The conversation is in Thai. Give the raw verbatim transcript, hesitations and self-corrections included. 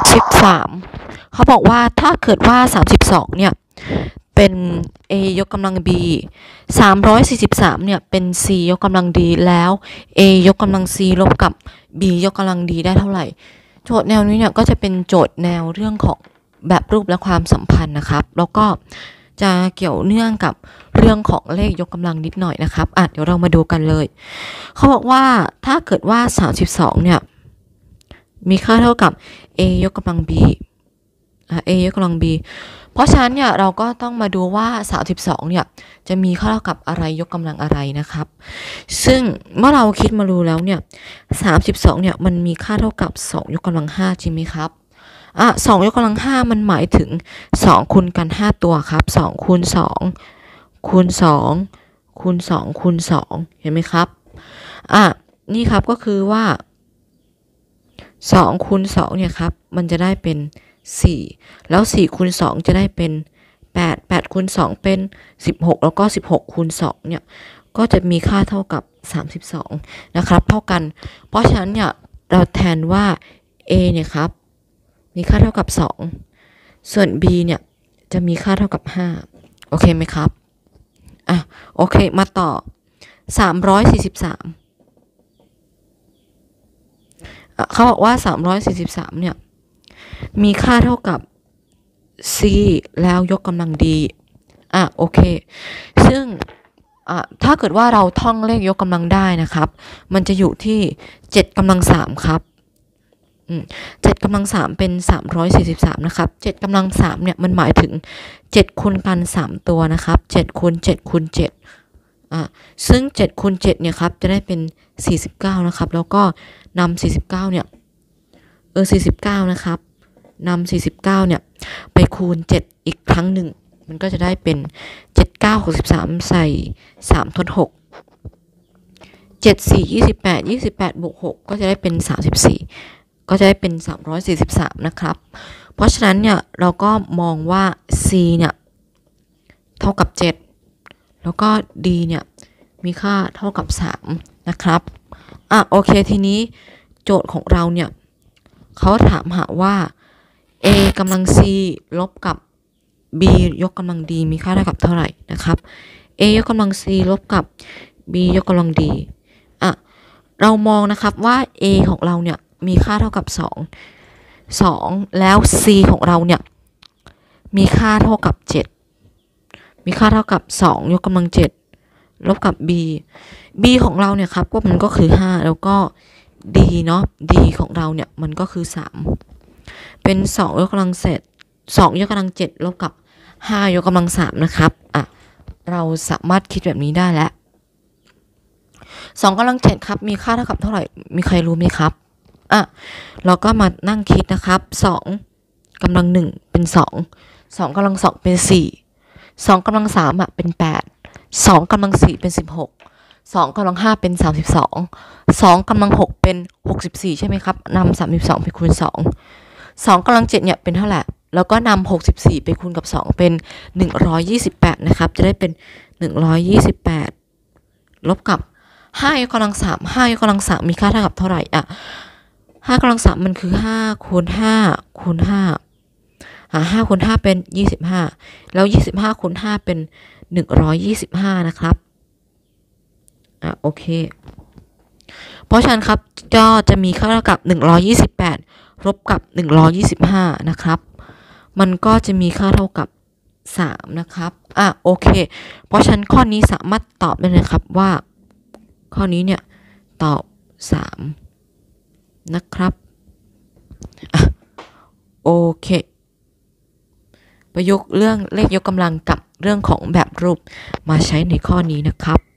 สิบสามเขาบอกว่าถ้าเกิดว่าสามสิบสองเนี่ยเป็น a ยกกำลัง b สามร้อยสี่สิบสามเนี่ยเป็น c ยกกำลัง d แล้ว a ยกกำลัง c ลบกับ b ยกกำลัง d ได้เท่าไหร่โจทย์แนวนี้เนี่ยก็จะเป็นโจทย์แนวเรื่องของแบบรูปและความสัมพันธ์นะครับแล้วก็จะเกี่ยวเนื่องกับเรื่องของเลขยกกำลังนิดหน่อยนะครับอ่ะเดี๋ยวเรามาดูกันเลยเขาบอกว่าถ้าเกิดว่าสามสิบสองเนี่ยมีค่าเท่ากับ a ยกกำลัง b อ่ะ a ยกกำลัง b เพราะฉะนั้นเนี่ยเราก็ต้องมาดูว่าสามสิบสองเนี่ยจะมีค่าเท่ากับอะไรยกกำลังอะไรนะครับซึ่งเมื่อเราคิดมาดูแล้วเนี่ยสามสิบสองเนี่ยมันมีค่าเท่ากับสองยกกำลังห้าจริงไหมครับอ่ะสองยกกำลังห้ามันหมายถึงสองคูณกันห้าตัวครับสองคูณสองคูณสองคูณสองคูณสองเห็นไหมครับอ่ะนี่ครับก็คือว่าสองคูณสองเนี่ยครับมันจะได้เป็นสี่แล้วสี่คูณสองจะได้เป็นแปด แปดคูณสองเป็นสิบหกแล้วก็สิบหกคูณสองเนี่ยก็จะมีค่าเท่ากับสามสิบสองนะครับเท่ากันเพราะฉะนั้นเนี่ยเราแทนว่า a เนี่ยครับมีค่าเท่ากับสองส่วน b เนี่ยจะมีค่าเท่ากับห้าโอเคไหมครับอ่ะโอเคมาต่อสามร้อยสี่สิบสามเขาบอกว่าสามร้อยสี่สิบสามเนี่ยมีค่าเท่ากับ c แล้วยกกำลัง d อ่ะโอเคซึ่งอ่ะถ้าเกิดว่าเราท่องเลขยกกำลังได้นะครับมันจะอยู่ที่เจ็ดกำลังสามครับอืมเจ็ดกำลังสามเป็นสามร้อยสี่สิบสามนะครับเจ็ดกำลังสามเนี่ยมันหมายถึงเจ็ดคูณกันสามตัวนะครับเจ็ดคูณเจ็ดคูณเจ็ดอ่ะซึ่งเจ็ดคูณเจ็ดเนี่ยครับจะได้เป็นสี่สิบเก้านะครับแล้วก็นำสี่สิบเก้าเนี่ยเออสี่สิบเก้านะครับนำสี่สิบเก้าเนี่ยไปคูณเจ็ดอีกครั้งหนึ่งมันก็จะได้เป็นเจ็ด เก้า หกสิบสามใส่สามทดหกเจ็ด สี่ ยี่สิบแปด ยี่สิบแปดบวกหกก็จะได้เป็นสามสิบสี่ก็จะได้เป็นสามร้อยสี่สิบสามนะครับเพราะฉะนั้นเนี่ยเราก็มองว่า c เนี่ยเท่ากับเจ็ดแล้วก็ d เนี่ยมีค่าเท่ากับสามนะครับอ่ะโอเคทีนี้โจทย์ของเราเนี่ยเขาถามหาว่า a กำลัง c ลบกับ b ยกกำลัง d มีค่าเท่ากับเท่าไหร่นะครับ a ยกกำลัง c ลบกับ b ยกกำลัง d อ่ะเรามองนะครับว่า a ของเราเนี่ยมีค่าเท่ากับสอง สองแล้ว c ของเราเนี่ยมีค่าเท่ากับเจ็ดมีค่าเท่ากับสองยกกำลังเจ็ดลบกับ b b ของเราเนี่ยครับก็มันก็คือห้าแล้วก็ d เนาะ d ของเราเนี่ยมันก็คือสามเป็นสองยกกำลังเศษสองยกกำลังเจ็ดลบกับห้ายกกำลังสามนะครับอ่ะเราสามารถคิดแบบนี้ได้แล้วสองกำลังเจ็ดครับมีค่าเท่ากับเท่าไหร่มีใครรู้ไหมครับอ่ะเราก็มานั่งคิดนะครับสองกำลังหนึ่งเป็นสองสองกำลังสองเป็นสี่สองกำลังสามอ่ะเป็นแปดสองกำลังสี่เป็นสิบหกสองกำลังห้าเป็นสามสิบสองสองกำลังหกเป็นหกสิบสี่ใช่ไหมครับนำสามสิบสองไปคูณสองสองกำลังเจ็ดเนี่ยเป็นเท่าไหร่แล้วก็นำหกสิบสี่ไปคูณกับสองเป็นหนึ่งร้อยยี่สิบแปดนะครับจะได้เป็นหนึ่งร้อยยี่สิบแปดลบกับห้ายกกำลังสามห้ายกกำลังสามมีค่าเท่ากับเท่าไหร่อ่ะห้ากำลังสามมันคือห้าคูณห้าคูณห้าอ่าห้าคูณห้าเป็นยี่สิบห้าแล้วยี่สิบห้าคูณห้าเป็นหนึ่งร้อยยี่สิบห้านะครับอ่ะโอเคเพราะฉะนั้นครับก็จะมีค่าเท่ากับหนึ่งร้อยยี่สิบแปดลบกับหนึ่งร้อยยี่สิบห้านะครับมันก็จะมีค่าเท่ากับสามนะครับอ่ะโอเคเพราะฉะนั้นข้อนี้สามารถตอบได้เลยครับว่าข้อนี้เนี่ยตอบสามนะครับอ่ะโอเคประยุกต์เรื่องเลขยกกำลังกับเรื่องของแบบรูปมาใช้ในข้อนี้นะครับ